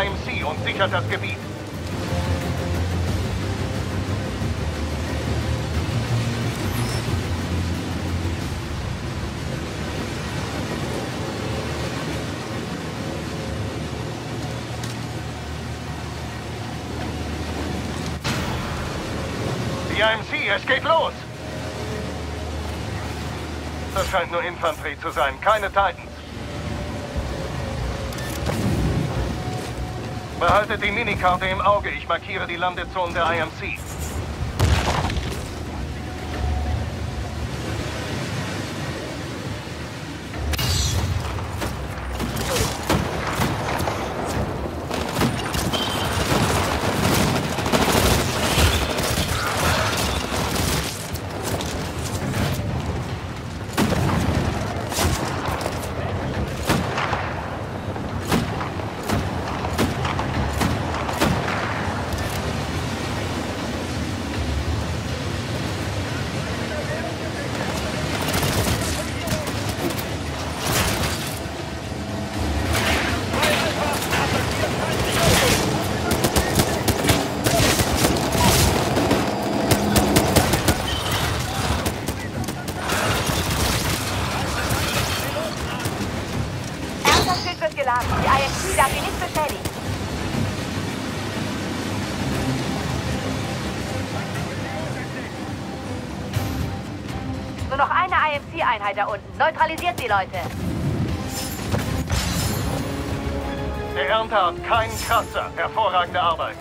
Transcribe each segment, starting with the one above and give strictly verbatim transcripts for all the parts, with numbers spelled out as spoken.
I M C und sichert das Gebiet. Die I M C, es geht los! Das scheint nur Infanterie zu sein, keine Titans. Behaltet die Minikarte im Auge, ich markiere die Landezonen der I M C. Die I M C darf ihn nicht beschädigen. Nur noch eine I M C-Einheit da unten. Neutralisiert die Leute. Der Ernter hat keinen Kratzer. Hervorragende Arbeit.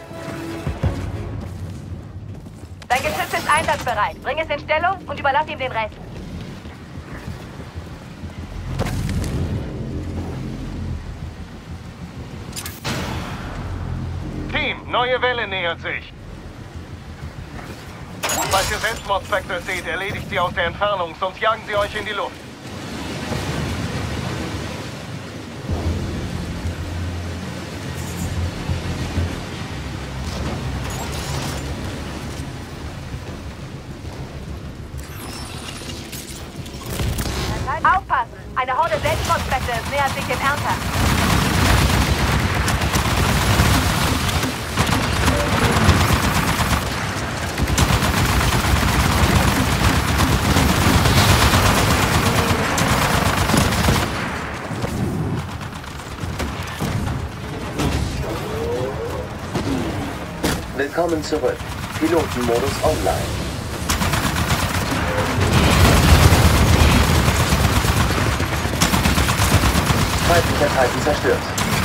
Dein Geschütz ist einsatzbereit. Bring es in Stellung und überlass ihm den Rest. Team, neue Welle nähert sich. Falls ihr Selbstmord-Spectres seht, erledigt sie aus der Entfernung, sonst jagen sie euch in die Luft. Aufpassen! Eine Horde Selbstmord-Spectres nähert sich dem Ernter. Willkommen zurück. Pilotenmodus online. Feindlicher Titan zerstört.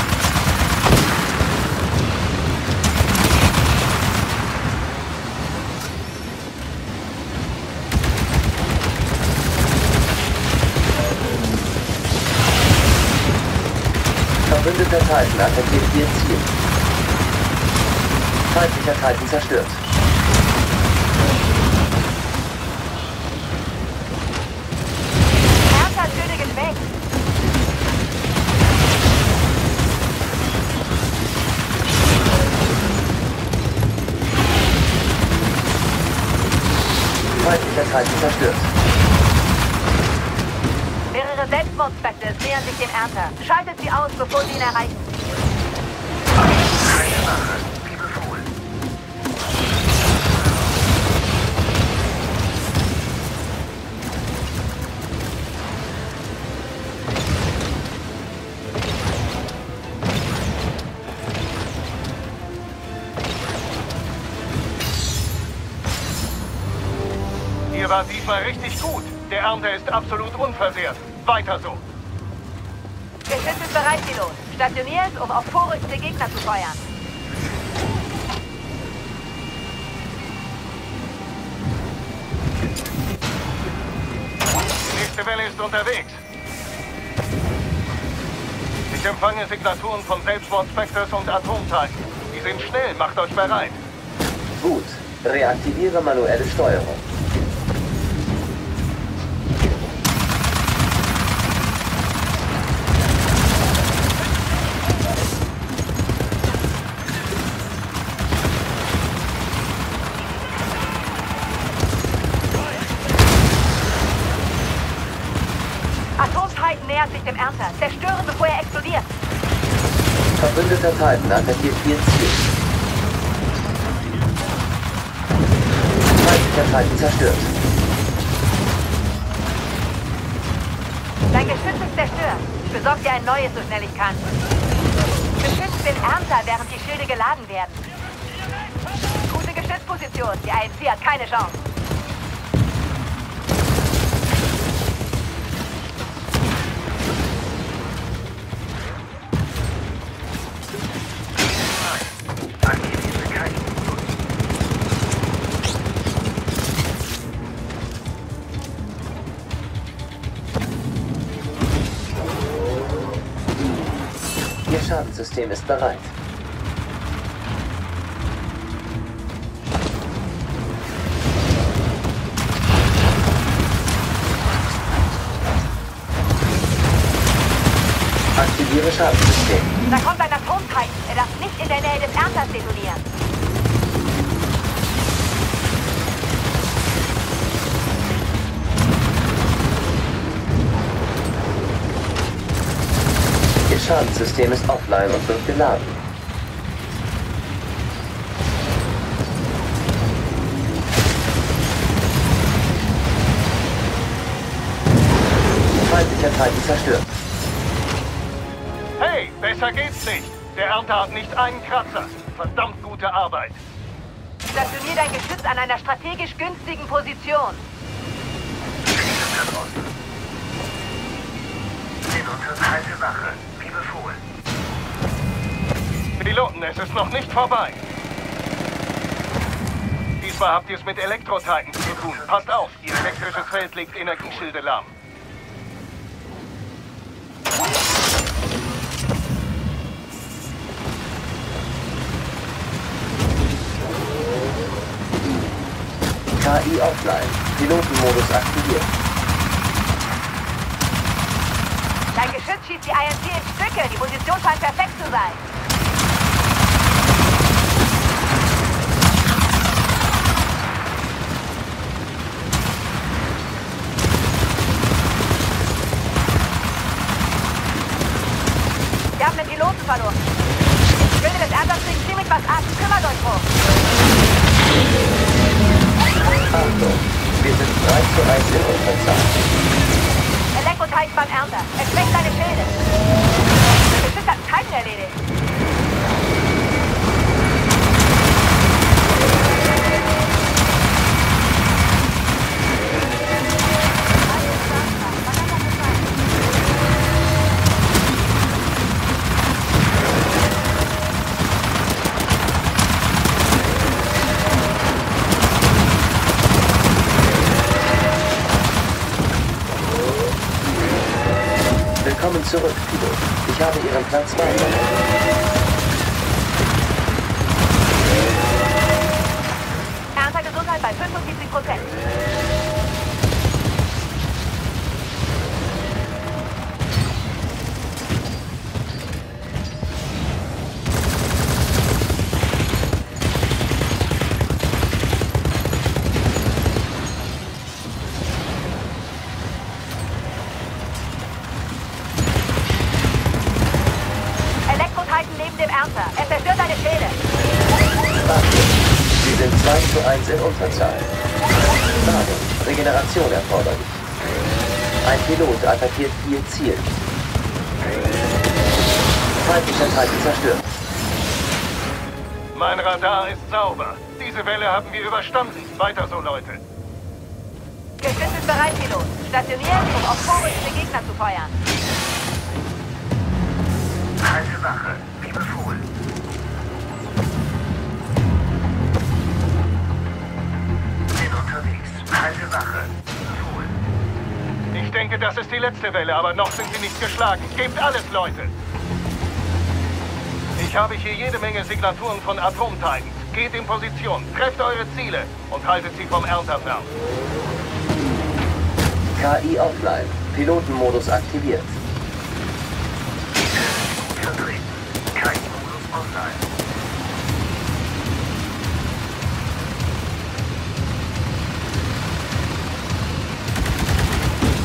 Verbündeter Titan attackiert ihr Ziel. Feindlicher Titan zerstört. Ernter töte geschwächt. Feindlicher Titan zerstört. Mehrere Selbstmord-Spectres nähern sich dem Ernter. Schaltet sie aus, bevor sie ihn erreichen. Keine Sache. Wie befohlen. Ihr wart diesmal richtig gut. Der Ernter ist absolut unversehrt. Weiter so. Geschütz ist bereit, Pilot. Stationiert, um auf vorrückende Gegner zu feuern. Die nächste Welle ist unterwegs. Ich empfange Signaturen von Selbstmord-Spectres und Atom-Titan. Die sind schnell, macht euch bereit. Gut. Reaktiviere manuelle Steuerung. Atom-Titan nähert sich dem Ernter. Zerstören, bevor er explodiert. Verbündeter Titan attackiert vier Ziele. Feindlicher Titan zerstört. Dein Geschütz ist zerstört. Besorg dir ein neues, so schnell ich kann. Beschützt den Ernter, während die Schilde geladen werden. Gute Geschützposition. Die I N C hat keine Chance. Ihr Schadensystem ist bereit. Aktiviere Schadensystem. Da kommt ein Atomtitan. Er darf nicht in der Nähe des Ernters detonieren. Ihr Schadensystem ist offline und wird geladen. Feindlicher Titan zerstört. Hey, besser geht's nicht. Der Ernter hat nicht einen Kratzer. Verdammt gute Arbeit. Stationier dein Geschütz an einer strategisch günstigen Position. Halte Wache, wie befohlen. Piloten, es ist noch nicht vorbei. Diesmal habt ihr es mit Elektro-Titans zu tun. Passt auf, ihr elektrisches Feld legt Energieschilde lahm. K I offline. Pilotenmodus aktiviert. Dein Geschütz schießt die I N C in Stücke. Die Position scheint perfekt zu sein. Wir haben den Piloten verloren. Die Schilde des Ernters kriegen ziemlich was ab. Kümmert euch drum. Achtung, wir sind drei zu eins in Unterzahl. Elektro-Titan beim Ernter. Er schwächt seine Schilde. Der Geschütz hat einen Titan erledigt. Willkommen zurück, Pilot. Ich habe Ihren Platz wahrgenommen. Ernter Gesundheit bei fünfundsiebzig Prozent. Er zerstört deine Schilde. Achtung, Sie sind zwei zu eins in Unterzahl. Warnung, Regeneration erforderlich. Ein Pilot attackiert vier Ziele. Feindlicher Titan zerstört. Mein Radar ist sauber. Diese Welle haben wir überstanden. Weiter so, Leute. Geschütz ist bereit, Pilot. Stationiert, um auf vorrückende Gegner zu feuern. Halte Wache, wie befohlen. Bin unterwegs. Halte Wache, wie befohlen. Ich denke, das ist die letzte Welle, aber noch sind sie nicht geschlagen. Gebt alles, Leute. Ich habe hier jede Menge Signaturen von Atom-Titans. Geht in Position, trefft eure Ziele und haltet sie vom Ernter fern. K I offline. Pilotenmodus aktiviert. Vertreten. Kein Modus online.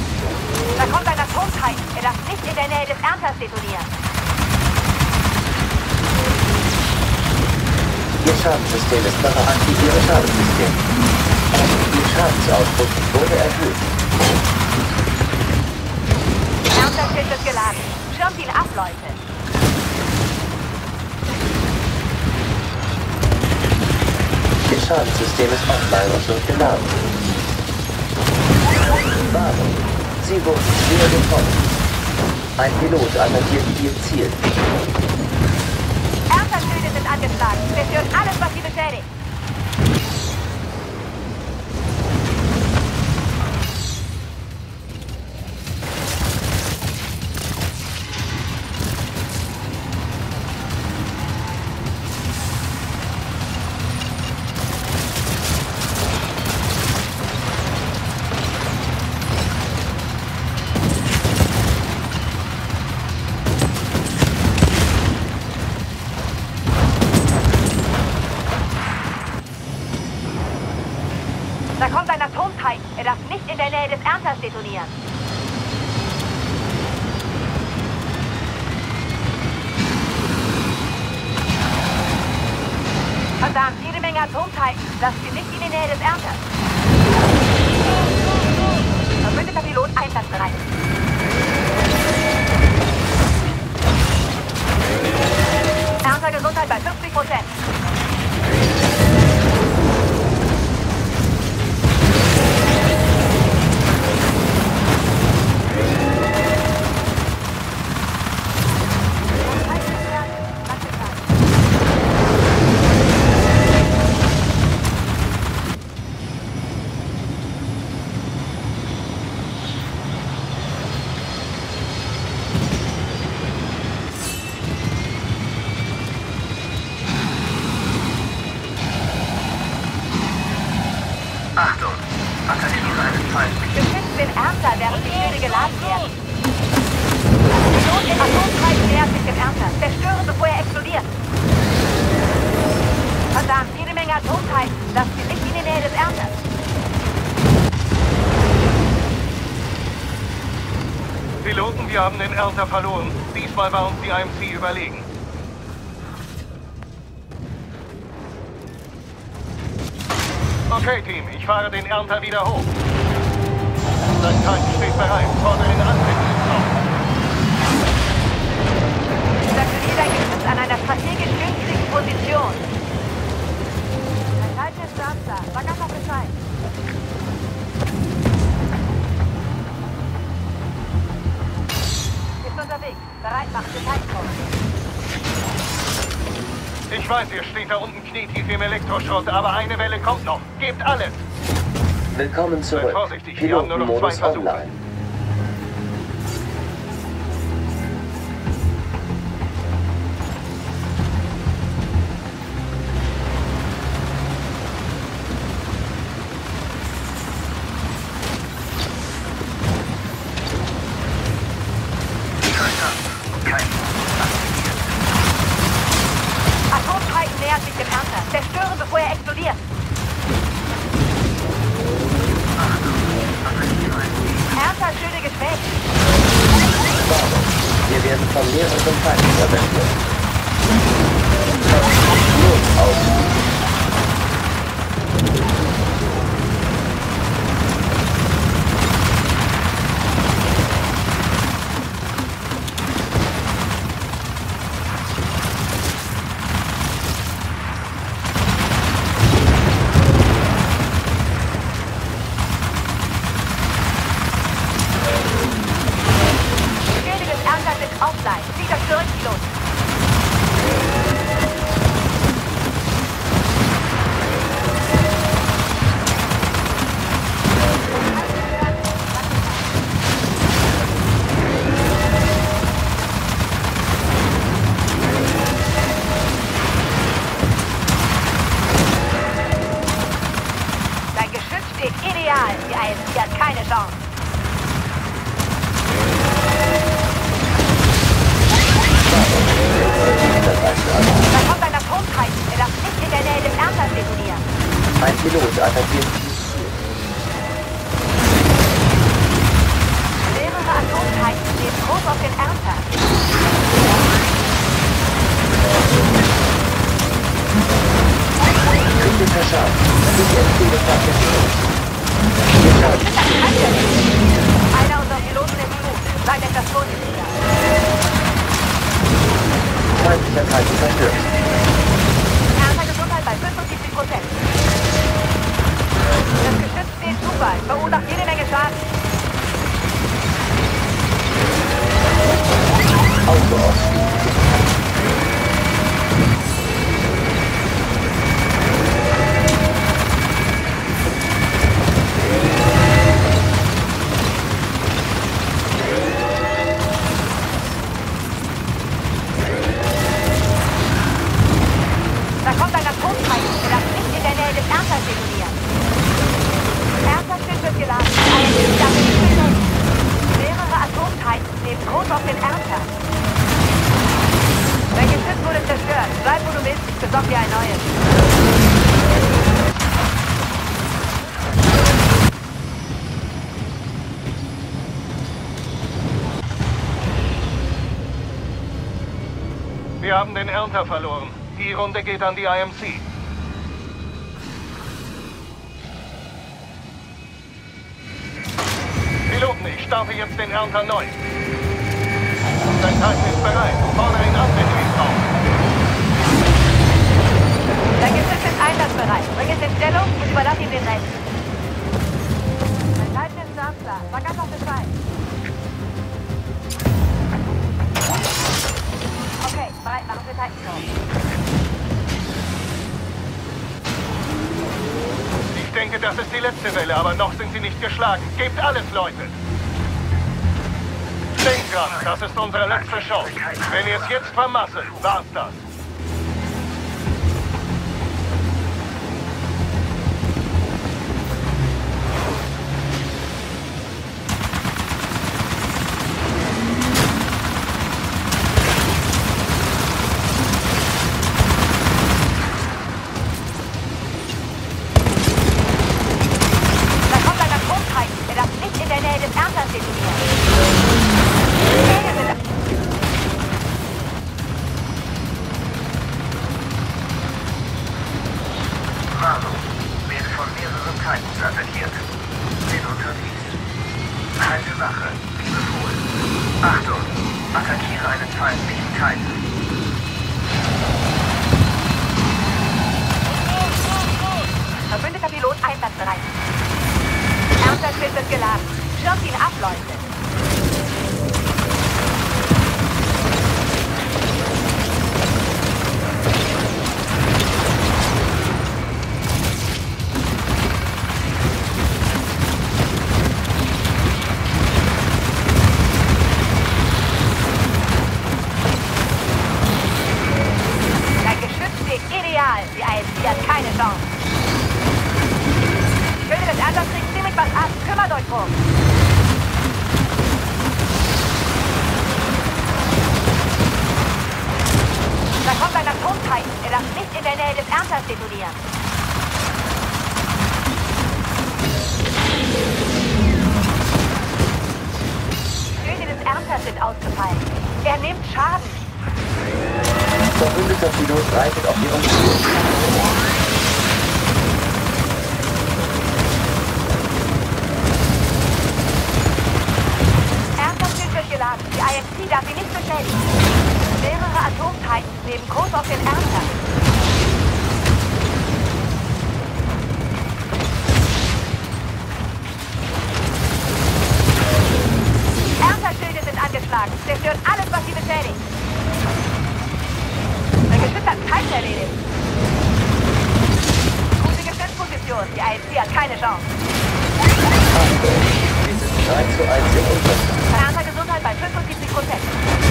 Da kommt ein Atom-Titan. Er darf nicht in der Nähe des Ernters detonieren. Schadensystem ist bereit. Aktiviere Schadensystem. Ihr Schadensausdruck wurde erhöht. Ernterschild ist geladen. Schirmt ihn ab, Leute. Ihr Schadensystem ist offline und wird geladen. Warnung. Sie wurden schwer getroffen. Ein Pilot attackiert Ihr Ziel. Ernterschilde sind angeschlagen. Zerstört alles, was sie beschädigt. Da kommt ein Atomtitan. Er darf nicht in der Nähe des Ernters detonieren. Verdammt, jede Menge Atomtitan. Lasst sie nicht in die Nähe des Ernters. Verbündeter Pilot einsatzbereit. Ernter Gesundheit bei fünfzig Prozent. Achtung! Attackiere einen Feind. Beschützt den Ernter, während die Schilde geladen werden. Pilot im Atomkreis nähert sich dem Ernter. Zerstören, bevor er explodiert. Verdammt, jede Menge Atomtitan. Lasst sie nicht in die Nähe des Ernters. Piloten, wir haben den Ernter verloren. Diesmal war uns die I M C überlegen. Okay, Team, ich fahre den Ernter wieder hoch. Dein Tank steht bereit. Fordere ihn an, wenn du es brauchst. Statuiere dein Geschütz an einer strategisch günstigen Position. Dein Leiter ist da. Sag einfach Bescheid. Ist unterwegs. Bereit machen für Zeitpunkt. Ich weiß, ihr steht da unten knietief im Elektroschrott, aber eine Welle kommt noch. Gebt alles! Willkommen zurück. vorsichtig, wir haben nur noch zwei Pilotenmodus Versuche. online. Atomtitan nähert sich dem Ernter. Zerstören, bevor er explodiert. Ernter-Schilde geschwächt. Warnung. Wir werden von mehreren Feinden verwendet. Notausstieg. Schilde des Ernters sind offline. Wieder zurück, Pilot. Dein Geschütz steht ideal. Die I M C hat keine Chance. Da kommt ein Atomtitan. Er darf nicht in der Nähe des Ernters detonieren. Ein Pilot attackiert Ihr Ziel. Mehrere Atomtitan stehen groß auf den Ernter. Schaden. Ich empfehle Verkehr. Einer unserer Piloten ist gut. Seid etwas vorsichtiger. Feindlicher Titan zerstört. Ernster Gesundheit bei fünfundsiebzig Prozent. Das Geschütz steht super. Verursacht jede Menge Schaden. Auto ausfliegen. Da kommt ein Atomteil, das nicht in der Nähe des Ernters detoniert. Ernters wird geladen. I M C darf nicht beschleunigen. Mehrere Atomtitans nehmen Kurs auf den Ernter. Dein Geschütz wurde zerstört. Bleib, wo du bist. Ich besorge dir ein neues. Wir haben den Ernter verloren. Die Runde geht an die I M C. Piloten, ich starte jetzt den Ernter neu. Dein Titan ist bereit. Fordere ihn an, wenn du ihn brauchst. Dein Geschütz ist einsatzbereit. Bring es in Stellung und überlass ihm den Rest. Dein Titan ist startklar. Sag einfach Bescheid. Okay, bereit machen für Titan Call. Ich denke, das ist die letzte Welle, aber noch sind sie nicht geschlagen. Gebt alles, Leute! Denkt dran, das ist unsere letzte Chance. Wenn ihr es jetzt vermasselt, war's das. Warnung. Werde von mehreren Titans attackiert. Bin unterwegs. Halte Wache. Wie befohlen. Achtung. Attackiere einen feindlichen Titan. Verbündeter Pilot einsatzbereit. Ernster Schild wird geladen. Schirmt ihn ab, Leute. Dein Geschütz steht ideal. Die I M C hat keine Chance. Ich will des Ernters kriegt ziemlich was ab. Kümmert euch drum. Da kommt ein Atomteil. Er darf nicht in der Nähe des Ernters detonieren. Die Schilde des Ernters sind ausgefallen. Er nimmt Schaden. Verbündeter Pilot reitet auf ihrem Ziel. Geladen. Die I M C darf ihn nicht beschädigen. Mehrere Atomtitans nehmen Kurs auf den Ernter. Ernterschilde sind angeschlagen. Zerstört alles, was sie beschädigt. Der Geschütz hat Titan erledigt. Gute Geschützposition. Die I M C hat keine Chance. Wir sind drei zu eins im Unterzahl. Ernter Gesundheit bei fünfundsiebzig Prozent.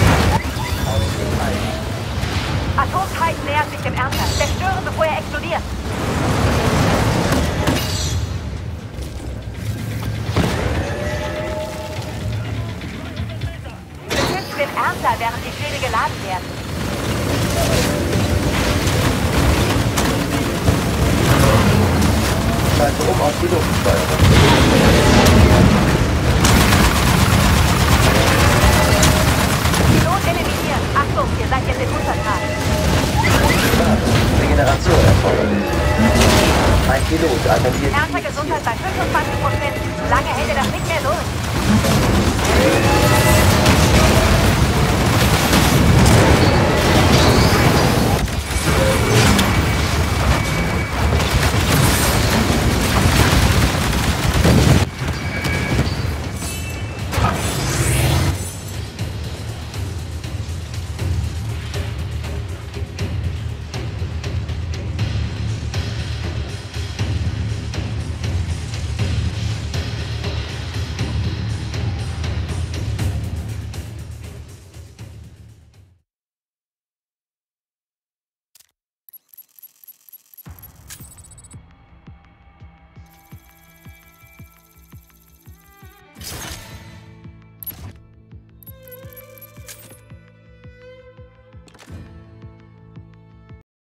Atomtitan nähert sich dem Ernter. Zerstören, bevor er explodiert. Beschützt den Ernter, während die Schilde geladen werden. Schalte um auf die Luftsteuerung. Pilot eliminieren. Achtung, ihr seid jetzt in Unterzahl. Regeneration erforderlich. Ein Pilot attackiert Ernster Ziel. Gesundheit bei fünfundzwanzig Prozent. Lange hält er das nicht mehr durch.